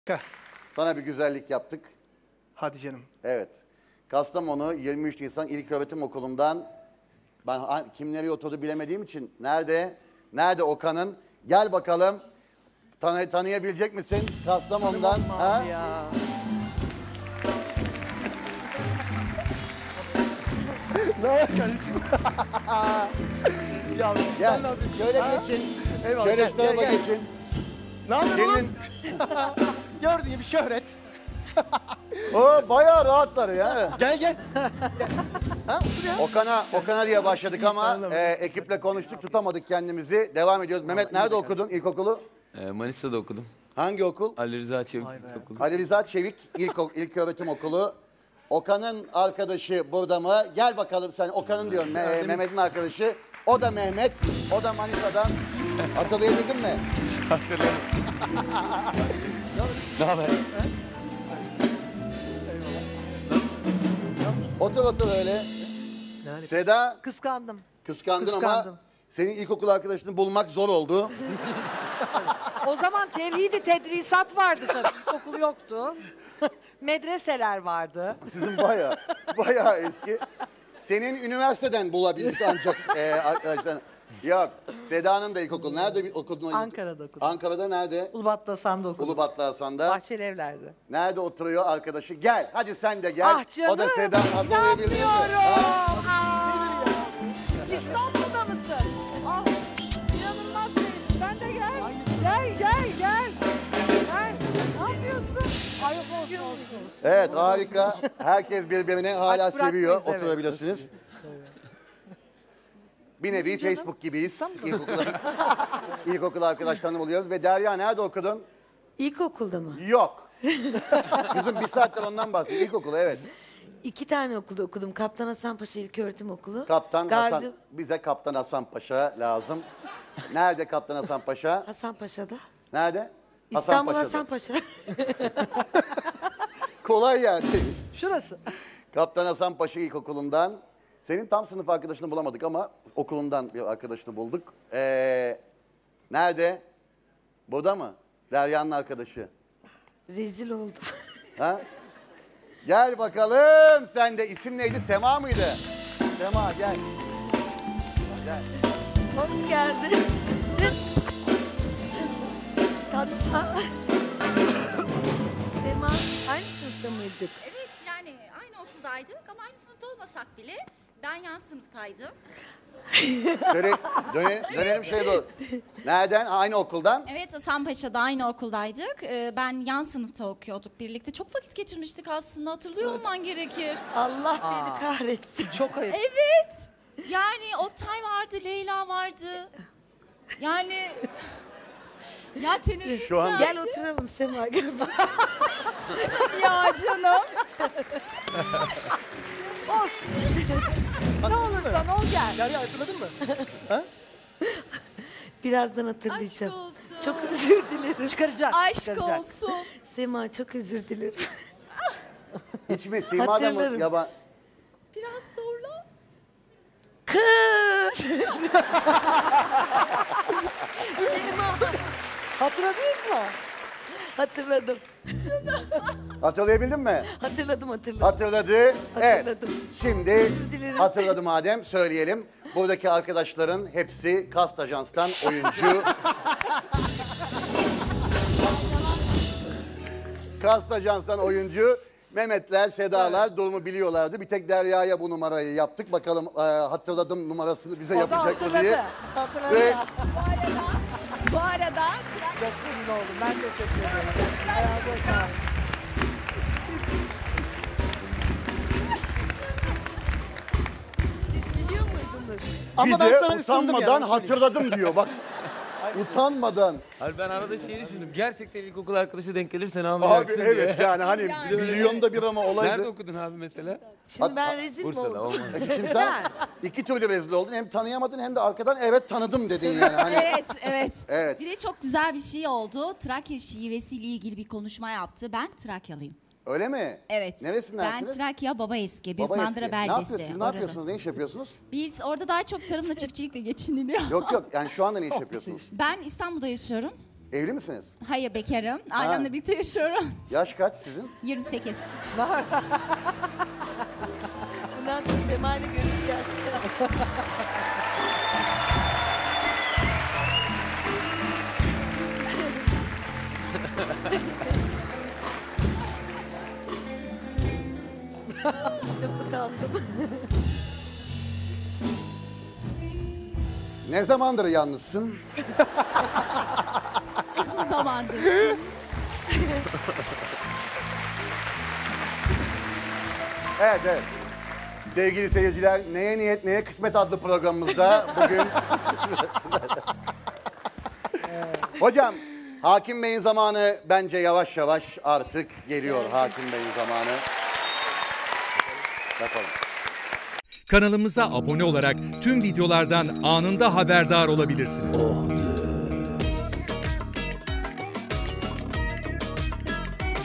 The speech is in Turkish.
Sana bir güzellik yaptık. Hadi canım. Evet. Kastamonu 23 Nisan İlköğretim Okulu'ndan ben kim nereye oturdu bilemediğim için nerede Okan'ın? Gel bakalım. Tanıyabilecek misin Kastamonu'dan? Ha? Ya. Ne var kardeşim? Ya Gel. sen ne yapıyorsun? Şöyle Ha? geçin. Eyvallah, Şöyle gel, şu tarafa gel. geçin. Ne yapıyorsun Gelin. oğlum? Gördüğün gibi şöhret. O bayağı rahatlar ya. Gel gel. Ha otur ya. Okan'a diye başladık ama Tanıdım. ekiple konuştuk, tutamadık kendimizi. Devam ediyoruz. Mehmet nerede okudun ilkokulu? Manisa'da okudum. Hangi okul? Ali Rıza Çevik okulu. Ali Rıza Çevik İlköğretim Okulu. Okan'ın arkadaşı burada mı? Gel bakalım sen. Okan'ın diyorum. Mehmet'in arkadaşı. O da Mehmet. O da Manisa'dan. Hatırlayabildin mi? Hatırlıyorum. Ne haber? Otur öyle. Seda Kıskandım. kıskandın ama Kıskandım. senin ilkokul arkadaşını bulmak zor oldu. O zaman tevhid-i tedrisat vardı tabii. Okul yoktu. Medreseler vardı. Sizin bayağı eski. Senin üniversiteden bulabildik ancak arkadaşlar. Yok. Seda'nın da ilkokul. Nerede okudun? Ankara'da okudum. Ankara'da nerede? Ulubatlı Hasan'da okudum. Ulubatlı Hasan'da. Bahçeli Evler'de. Nerede oturuyor arkadaşı? Gel. Hadi sen de gel. Ah canım. O da Seda. Hatırlayabildin mi? İnanmıyorum. İstanbul'da mısın? Ah, inanılmaz sevdim. Sen de gel. Gel. Gel. Ne yapıyorsun? Ay olsun. Evet harika. Herkes birbirini hala Aç bırakmayız, seviyor. evet. Oturabilirsiniz. Bir nevi Facebook gibiyiz. İlkokul arkadaşlarını buluyoruz. Ve Derya nerede okudun? İlkokulda mı? Yok. Kızım bir saattir ondan bahsediyor. İlkokul evet. 2 tane okulda okudum. Kaptan Hasanpaşa İlköğretim Okulu. Kaptan Gazi... Hasan. Bize Kaptan Hasan Paşa lazım. Nerede Kaptan Hasan Paşa? Hasanpaşa'da. Nerede? İstanbul Hasanpaşa'da. Hasanpaşa. Kolay yerdeymiş. Şurası. Kaptan Hasan Paşa İlkokulu'ndan. Senin tam sınıf arkadaşını bulamadık ama okulundan bir arkadaşını bulduk. Nerede? Burada mı? Derya'nın arkadaşı. Rezil oldum. Ha? Gel bakalım. Sen de isim neydi? Sema mıydı? Sema gel. Gel. Hoş geldin. Tatlı. Sema, aynı sınıfta mıydık? Evet yani aynı okuldaydık ama aynı sınıfta olmasak bile ben yan sınıftaydım. Şöyle dönelim şeye doğru. Nereden? Aynı okuldan. Evet Hasanpaşa'da aynı okuldaydık. Ben yan sınıfta okuyorduk birlikte. Çok vakit geçirmiştik aslında hatırlıyor olman gerekir. Allah beni kahretsin. Çok ayıp. Evet. Yani Oktay vardı, Leyla vardı. Yani... Ya teneffüs Şu an- Gel oturalım Sema. Gel bak. ya canım. Olsun. Ne olursan ol gel. Derya hatırladın mı? Birazdan Aşk hatırlayacağım. olsun. Çok özür dilerim. Çıkaracak. Aşk çıkaracak. olsun. Sema çok özür dilerim. Hiç mi? Sima da mı? Hatırlarım. Yaban. Biraz sonra. Kız! Sema. Hatırladınız mı? Hatırladım. Hatırlayabildin mi? Hatırladım. Hatırladı. Evet. Hatırladım. Şimdi dilerim. hatırladım Adem. Söyleyelim. Buradaki arkadaşların hepsi Kast Ajans'tan oyuncu. Kast Ajans'tan oyuncu. Mehmetler, Sedalar durumu biliyorlardı. Bir tek Derya'ya bu numarayı yaptık. Bakalım hatırladım numarasını bize yapacak mı diye. Hatırladı. Ve Bu arada Çok memnun oldum. Ben teşekkür ederim. Ayağınıza sağlık. Siz biliyor muydunuz? Ama bir ben de sana ısındım utanmadan ya. hatırladım diyor. Bak utanmadan. Hayır ben arada şey düşündüm. Gerçekten ilkokul arkadaşı denk gelirse ne Abi yapacaksın evet diye. yani hani milyonda bir ama Nerede olaydı. okudun abi mesela? Şimdi ben rezil mi Bursa'da oldum? olmaz. Şimdi sen iki türlü rezil oldun. Hem tanıyamadın hem de arkadan evet tanıdım dedin yani. Hani, evet. evet. Bir de çok güzel bir şey oldu. Trakya şivesiyle ilgili bir konuşma yaptı. Ben Trakyalıyım. Öyle mi? Evet. Neresindensiniz? Ben Trakya Baba Eski, Büyük Baba Mandıra eski. beldesi. Ne yapıyorsunuz? Siz ne Orada. yapıyorsunuz? Ne iş yapıyorsunuz? Biz orada daha çok tarımla çiftçilikle geçiniliyor. Yok yani şu anda ne iş yapıyorsunuz? Ben İstanbul'da yaşıyorum. Evli misiniz? Hayır, bekarım. Ailemle birlikte yaşıyorum. Yaş kaç sizin? 28. Bundan sonra Sema ile görüşeceğiz. Çok utandım. Ne zamandır yalnızsın? Uzun zamandır. Evet, evet. Sevgili seyirciler, Neye Niyet Neye Kısmet adlı programımızda bugün... Hocam, Hakim Bey'in zamanı bence yavaş yavaş artık geliyor. Hakim Bey'in zamanı. Bakalım. Kanalımıza abone olarak tüm videolardan anında haberdar olabilirsiniz.